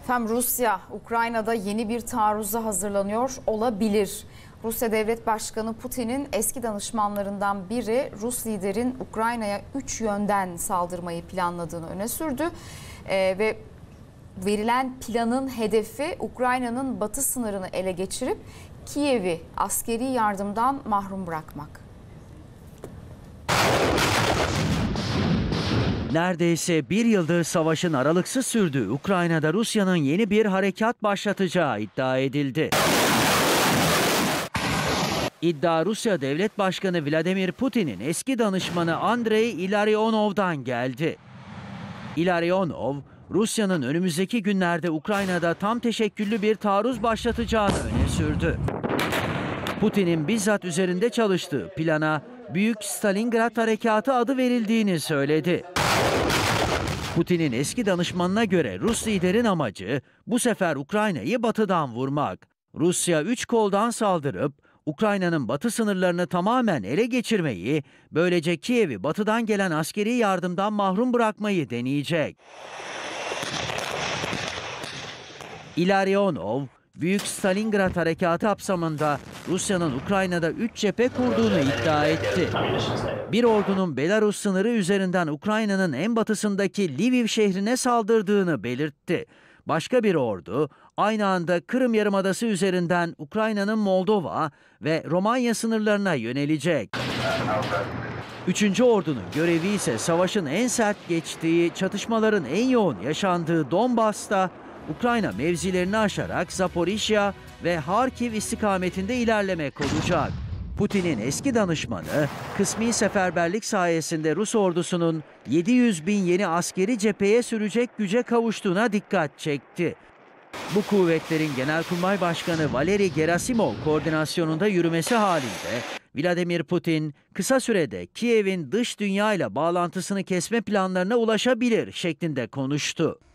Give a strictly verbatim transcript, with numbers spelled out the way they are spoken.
Efendim Rusya, Ukrayna'da yeni bir taarruza hazırlanıyor olabilir. Rusya Devlet Başkanı Putin'in eski danışmanlarından biri Rus liderin Ukrayna'ya üç yönden saldırmayı planladığını öne sürdü. Ee, ve verilen planın hedefi Ukrayna'nın batı sınırını ele geçirip Kiev'i askeri yardımdan mahrum bırakmak. Neredeyse bir yıldır savaşın aralıksız sürdüğü Ukrayna'da Rusya'nın yeni bir harekat başlatacağı iddia edildi. İddia Rusya Devlet Başkanı Vladimir Putin'in eski danışmanı Andrei Ilarionov'dan geldi. Ilarionov, Rusya'nın önümüzdeki günlerde Ukrayna'da tam teşekküllü bir taarruz başlatacağını öne sürdü. Putin'in bizzat üzerinde çalıştığı plana Büyük Stalingrad Harekatı adı verildiğini söyledi. Putin'in eski danışmanına göre Rus liderin amacı bu sefer Ukrayna'yı batıdan vurmak. Rusya üç koldan saldırıp Ukrayna'nın batı sınırlarını tamamen ele geçirmeyi, böylece Kiev'i batıdan gelen askeri yardımdan mahrum bırakmayı deneyecek. Ilarionov, Büyük Stalingrad Harekatı kapsamında Rusya'nın Ukrayna'da üç cephe kurduğunu iddia etti. Bir ordunun Belarus sınırı üzerinden Ukrayna'nın en batısındaki Lviv şehrine saldırdığını belirtti. Başka bir ordu aynı anda Kırım Yarımadası üzerinden Ukrayna'nın Moldova ve Romanya sınırlarına yönelecek. Üçüncü ordunun görevi ise savaşın en sert geçtiği, çatışmaların en yoğun yaşandığı Donbas'ta Ukrayna mevzilerini aşarak Zaporijya ve Harkiv istikametinde ilerlemek olacak. Putin'in eski danışmanı, kısmi seferberlik sayesinde Rus ordusunun yedi yüz bin yeni askeri cepheye sürecek güce kavuştuğuna dikkat çekti. Bu kuvvetlerin Genelkurmay Başkanı Valeri Gerasimov koordinasyonunda yürümesi halinde Vladimir Putin kısa sürede Kiev'in dış dünyayla bağlantısını kesme planlarına ulaşabilir şeklinde konuştu.